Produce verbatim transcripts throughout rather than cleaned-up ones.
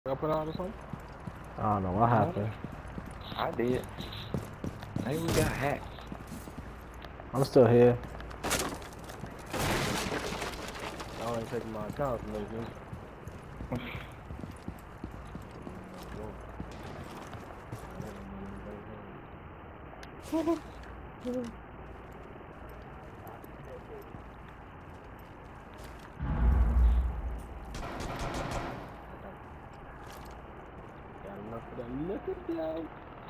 I put out or something? I don't know what happened. I did. Maybe we got hacked. I'm still here. I ain't taking my account from this. Got enough for that liquor day.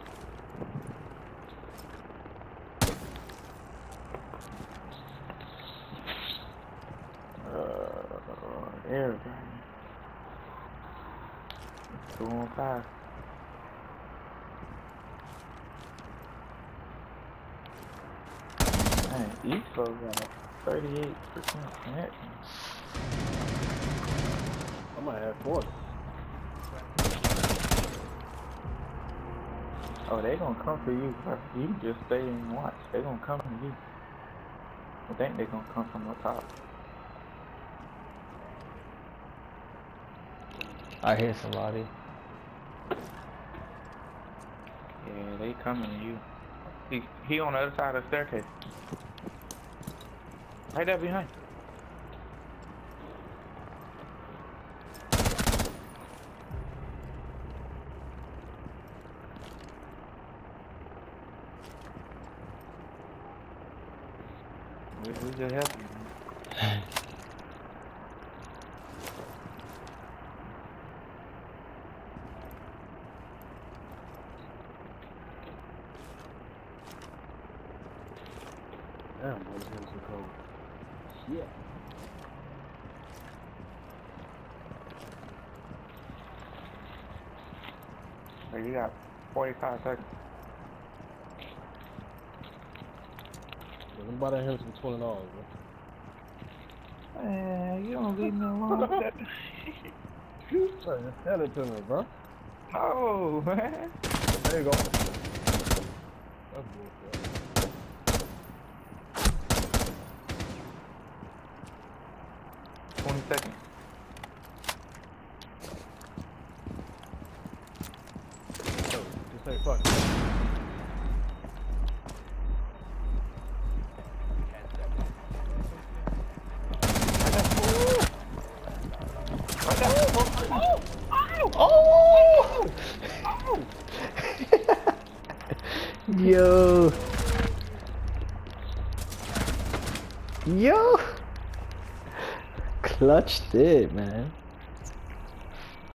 Uh, everything. Two on five. Man, East Coast got a thirty-eight percent connection. I might have forty. Oh, they gonna come for you, bro. You just stay and watch. They gonna come for you. I think they gonna come from the top. I hear somebody. Yeah, they coming to you. He he on the other side of the staircase. Right there behind. We, we just help you, man. Damn, boy, this is so cold. Shit. So you got forty-five seconds. Somebody in here some twenty dollars, bro. Man, you don't leave me alone with that. Just tell it to me, bro. Oh, man. There you go. That's bullshit. twenty seconds. So, just say fuck. Oh! Yo. Yo. Clutched it, man.